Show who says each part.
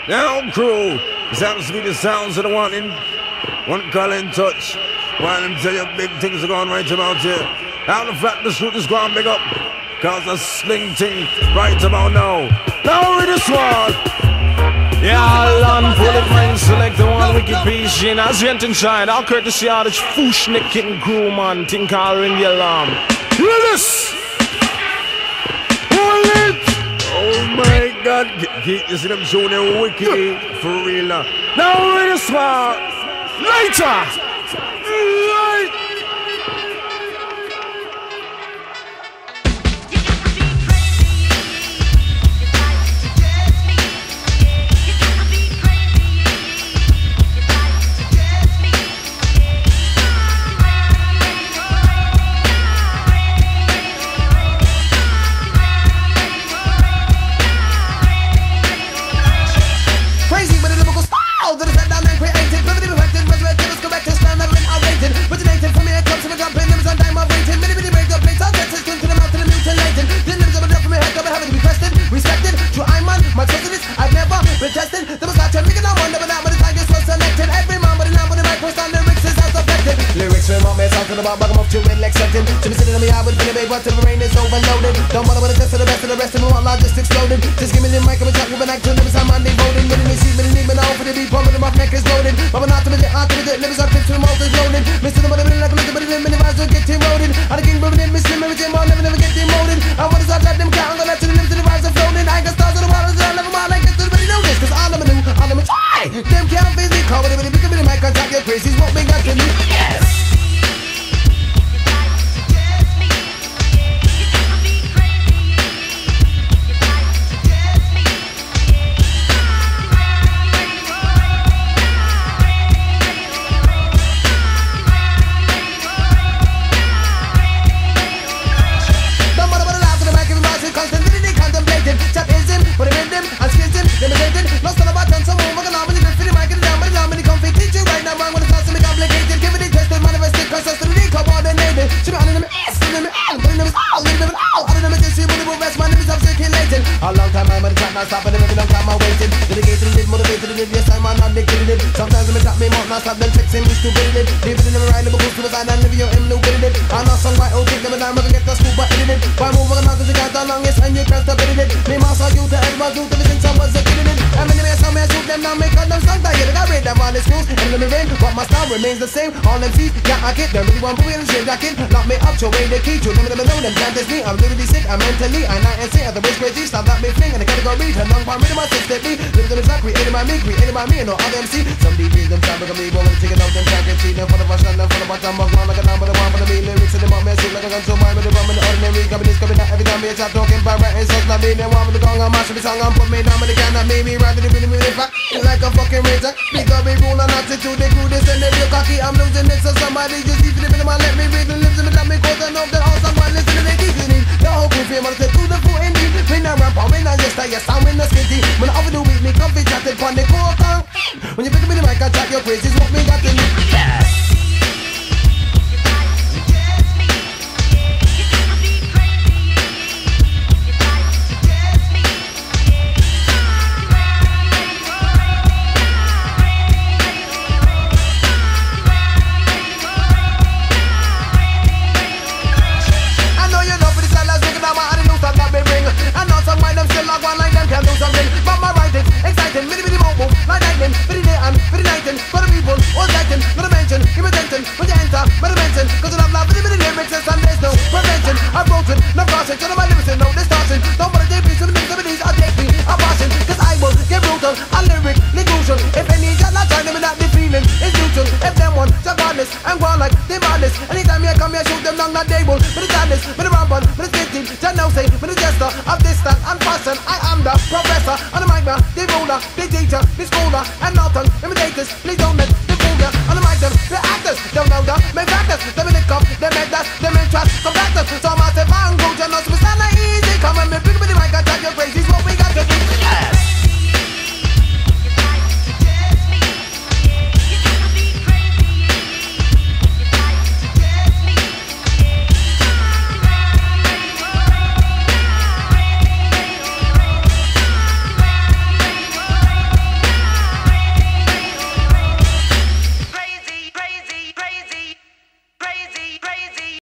Speaker 1: Now crew, sounds to be the sounds of the one in one call in touch. While them tell you big things are going right about here. How the flat the shoot is going big up. Cause a sling thing right about now. Now read this one.
Speaker 2: Ja, Land, Bullet Mind, select the one wicked piece in as you enter inside. I'll courtesy out of Fushnik King Crew, man. Think I'll ring the alarm.
Speaker 1: Hear this! Hold it! Oh my God! You see them showing their wicked for real now. Now read this one. Later! Right.
Speaker 3: Till the rain is overloaded. Don't bother with the test of the rest of them all logistics loaded. Just give me the mic and we talk with an act to livers on Monday voting. Minute me see, minute need me now for the beat, pumping them off, neck is loaded. Mama not to the livers on tips to the mouth is loaded. Mr. the mother, like a little bit of them, many vibes will get eroded. I'm the king, moving in, Miss Slim, everything, I'll never get demoted. I want to start let them count, I'm gonna let you live to the vibes are floating. I ain't got stars on the waters, I love them all like this, everybody know this. Cause all of them do, all of them try. Them can't face me, call with it, pick up in the mic, contact your crazies, won't be got to me. Yes! A long time I'm on the track, not stopping them, every long time I'm waiting. Dedicated to live, motivated to live, yes I'm not dictated. Sometimes I'm top me more, not stop them fixing me stupid. Leave it in the right, never go to the side, and live your M, no good in it. I'm not song right, oh, take them and I'm gonna get the scoop, but edit it. Why move on, cause you got the longest, and you can't stop editing it. Me master you to everyone, do ever since I was a kid in it. I'm in the best, some shoot them, now make all them songs tired. I read them all the schools, and let me rain, but my style remains the same. All them feet, yeah, I get them, really want to be in the same jacket. Lock me up, show way the key, to them know them, can't test me. I'm literally sick, I'm mentally, I'm not and at the bridge crazy, stop that me fling, and the category, turn long palm, rhythm, my sister, me. Living in the track, created by me, and no other MC. Some DJs, them trying to make me, but when they take it out, them can't get cheating. For the fashion, and for the bottom, I'm going like a number, the one for the me, lyrics, and the mom, man, like a gun, so mine, with the rum, and the ordinary, coming this, coming out, every time, me, it's out, talking about right, and so it's not me, then one with the gong, I'm mashing the song, I'm put me down, but they cannot make me rather than really, really fat. It's like a fucking razor, pick up a rule and attitude, they do this, and they real cocky, I'm losing it, so somebody just leave it in my let me read the lips, and let me cause I know that all someone listening, they keep it in. The whole group here, wanna say, through the foot, indeed, me not rap, me not just yes, I'm in the skitty. When I overdo it, me comfy chatted on the coca. When you pick up in the mic, I chat your crazy, smoke me got in me. Yes. And go on like they madness. Anytime you come here, shoot them down that table. With the sadness, with the rampant, with the skating. Just now say, with the jester of distance and fashion. I am the professor on the mic, man. The ruler, the teacher, the schooler, and Norton. Imitators, please don't let the fool ya.